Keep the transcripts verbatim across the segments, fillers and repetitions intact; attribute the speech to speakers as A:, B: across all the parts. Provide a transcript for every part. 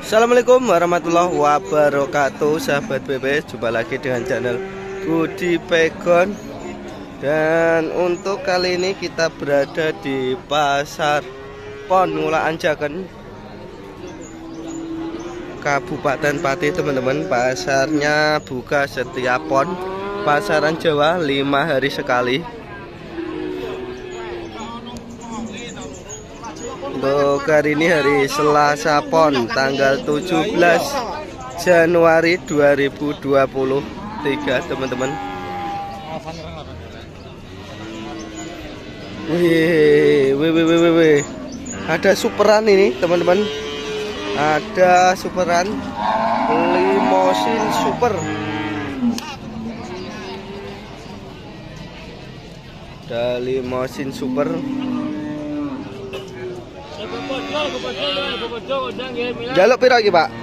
A: Assalamualaikum warahmatullahi wabarakatuh, sahabat B B. Jumpa lagi dengan channel Budi Pegon. Dan untuk kali ini kita berada di Pasar Pon Ngulaan Jaken, Kabupaten Pati, teman-teman. Pasarnya buka setiap pon, pasaran Jawa lima hari sekali. Untuk hari ini hari Selasa Pon, tanggal tujuh belas Januari dua ribu dua puluh tiga, teman-teman. Wih, wih, wih, wih, wih. Ada superan ini, teman-teman. Ada superan limosin super. Ada limosin super. Jaluk piro iki, Pak?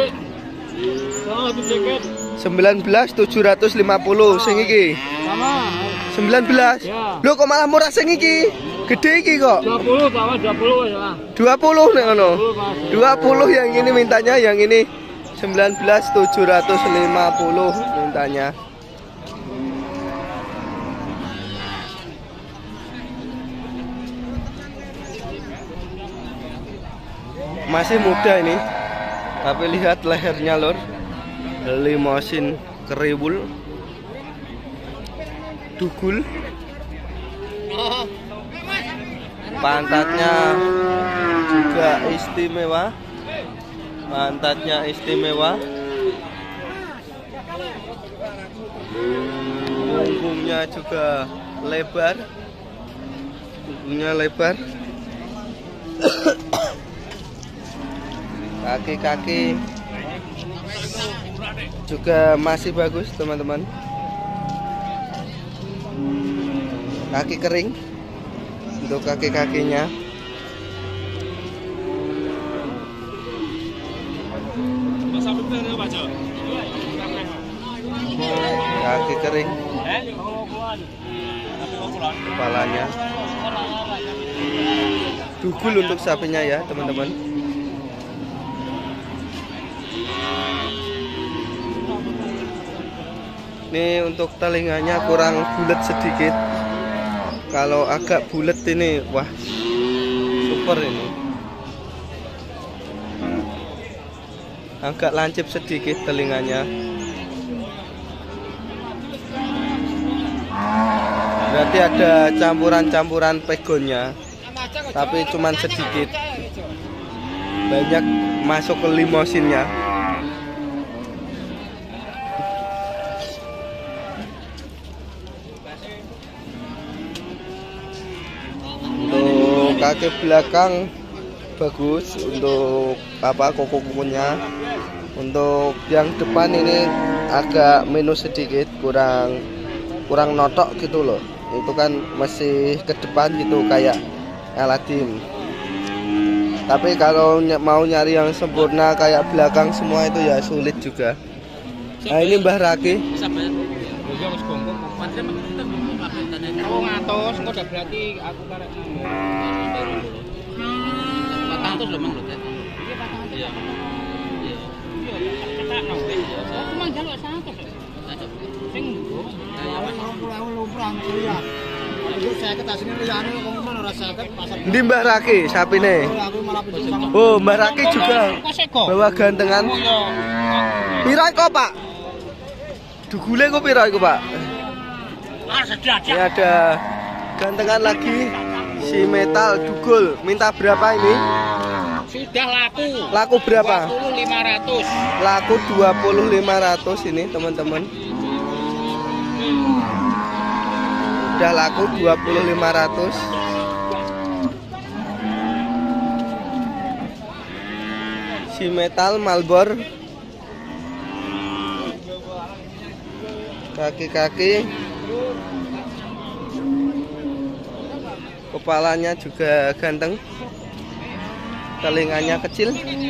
A: sembilan belas tujuh ratus lima puluh sing iki.
B: Sama.
A: sembilan belas.
B: Ya.
A: Lho kok malah murah sing iki? Gede iki kok.
B: dua puluh sama dua puluh ya.
A: dua puluh nek ngono. dua puluh yang ini mintanya, yang ini sembilan belas tujuh ratus lima puluh mintanya. Masih muda ini, tapi lihat lehernya lor, limosin keriwul, dugul, pantatnya juga istimewa, pantatnya istimewa, punggungnya juga lebar, punggungnya lebar. Kaki-kaki juga masih bagus, teman-teman. Kaki kering untuk kaki-kakinya. Kaki kering, kepalanya. Dugul untuk sapinya ya, teman-teman. Ini untuk telinganya kurang bulat sedikit. Kalau agak bulat ini, wah, super ini. Agak lancip sedikit telinganya. Berarti ada campuran-campuran pegonnya, tapi cuman sedikit. Banyak masuk ke limosinnya. Kaki belakang bagus untuk apa, kuku-kukunya. Untuk yang depan ini agak minus sedikit, kurang kurang notok gitu loh. Itu kan masih ke depan gitu kayak Aladin. Tapi kalau mau nyari yang sempurna kayak belakang semua itu ya sulit juga. Nah ini Mbah Raki.
B: Oh ngatos, engko udah berarti aku karek empat ratus lho Mang lho. Iya empat ratus. Iya. Iya. Cetak nang wis. Aku mang jaluk seratus. Sing nggo. dua puluh ribu lumpang ya. Iku saya ketasine liyane kok ngono ora saged pasar.
A: Ndi Mbah Raki sapine? Oh, Mbah Raki juga bawa gantengan. Pira kok, Pak? Dugule kok pira iku, Pak? Ini ada gantengan lagi si metal dugul. Minta berapa ini?
B: Sudah laku.
A: Laku berapa?
B: dua puluh lima ratus.
A: Laku dua puluh lima ratus ini, teman-teman. Udah laku dua puluh lima ratus. Si metal Malbor. Kaki-kaki, kepalanya juga ganteng, telinganya kecil.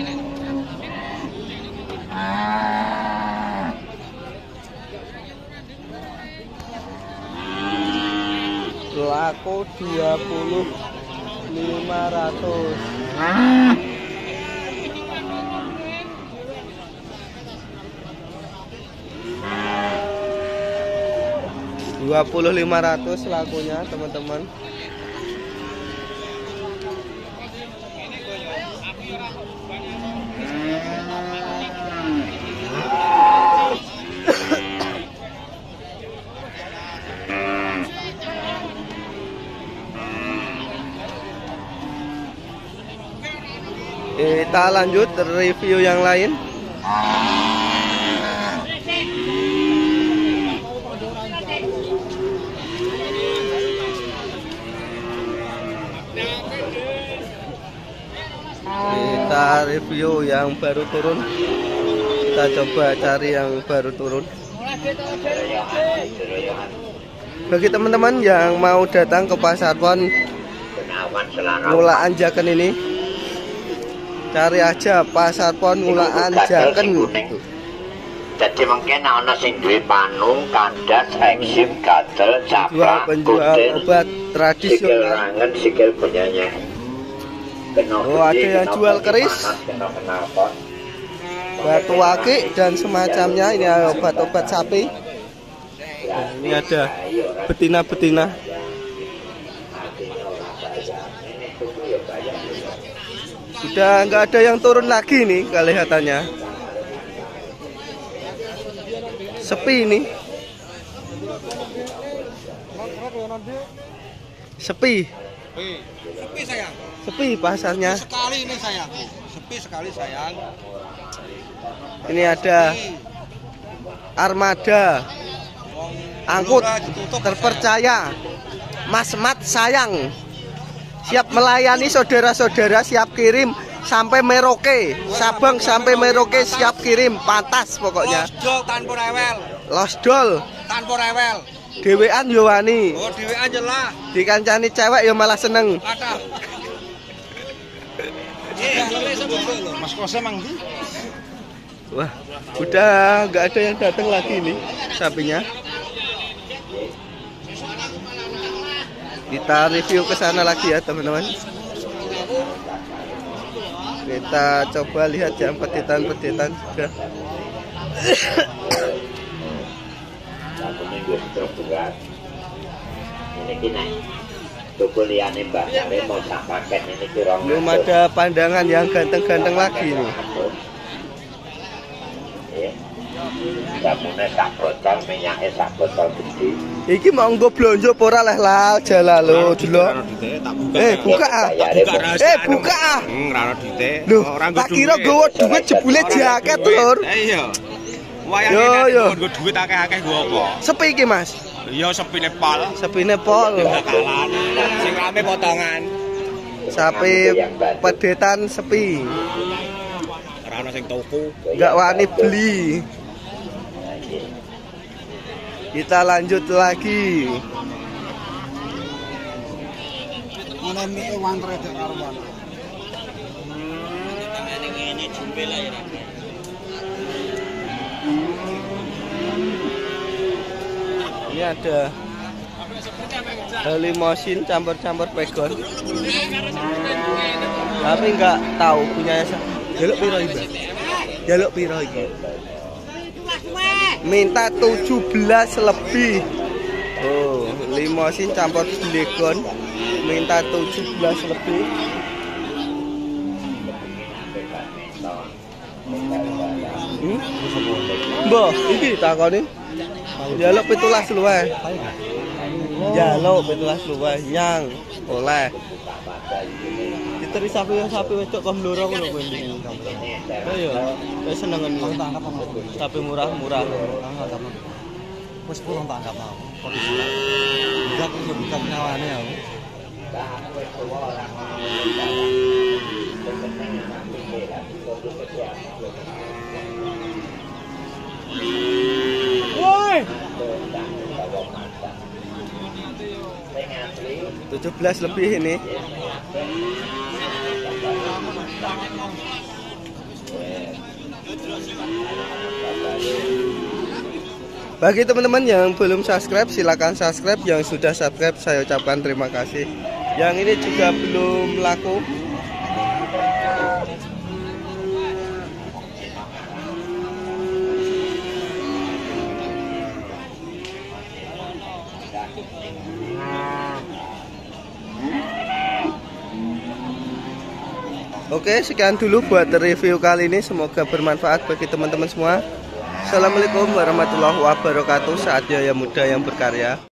A: Laku dua puluh lima ratus. dua puluh lima ratus lakunya teman-teman. Kita lanjut review yang lain. Kita review yang baru turun. Kita coba cari yang baru turun. Bagi teman-teman yang mau datang ke Pasar Pon Ngulaan Jaken ini, cari aja Pasar Pon Ngulaan Jaken.
C: Jadi mungkin ana sing duwe panung, kandas, eksim, gatel, caplak,
A: penjual obat tradisional.
C: Sikil punyanya.
A: Oh, ada yang jual keris, batu akik dan semacamnya. Ini obat-obat sapi. Nah, ini ada betina-betina. Sudah nggak ada yang turun lagi nih kelihatannya. Sepi ini. Sepi.
B: Sepi sayang.
A: Sepi pasarnya.
B: Sekali ini sayang. Sepi sekali sayang.
A: Ini ada armada angkut terpercaya. Mas Mat sayang. Siap melayani saudara-saudara, siap kirim sampai Merauke, Sabang sampai Merauke siap kirim, pantas pokoknya.
B: Losdol tanpa rewel.
A: Losdol
B: tanpa rewel.
A: Dewean yo wani.
B: Oh, dewean jelas.
A: Dikancani cewek yo malah seneng.
B: Ada. Mas Kose mang di?
A: Wah, udah nggak ada yang datang lagi nih sapinya. Kita review ke sana lagi ya teman-teman. Kita coba lihat jam petitan-petitan sudah. Belum ada pandangan yang ganteng-ganteng lagi nih. Iki mau nggo blonjo ora leh lah jalalo dulu. Eh buka ah. Eh buka ah.
B: Ora ono dite.
A: Ora nggo. Tak kira gowo duit jebule jaket lur.
B: Iya.
A: Yo yo.
B: Nggo duit akeh-akeh nggo apa?
A: Sepi iki Mas.
B: Iya sepine pol.
A: Sepine pol.
B: Sing rame potongan.
A: Sapi pedetan sepi.
B: Ora ono sing tuku.
A: Enggak wani beli. Kita lanjut lagi.
B: Mana mie wantre dek karo mana?
A: Ini ada limosin campur-campur pegon. Tapi nggak tahu punya jaluk piro iki. Jaluk piro iki? Minta tujuh belas lebih. Oh, limosin campur blegon minta tujuh belas lebih. Hmm? Mbah, iki takoni. Jaluk pitulas luwih. Jaluk pitulas luwih nyang oleh. Diteri sapi sapi wedok kok loro ngono kowe ndi. Oh iya, wis senengen sapi murah-murah. Wis pulang tak anggap mau. Enggak punya bukan nyawane aku. Woi. tujuh belas lebih ini. Bagi teman-teman yang belum subscribe, silakan subscribe. Yang sudah subscribe, saya ucapkan terima kasih. Yang ini juga belum laku. Oke, sekian dulu buat review kali ini. Semoga bermanfaat bagi teman-teman semua. Assalamualaikum warahmatullahi wabarakatuh. Saatnya yang muda yang berkarya.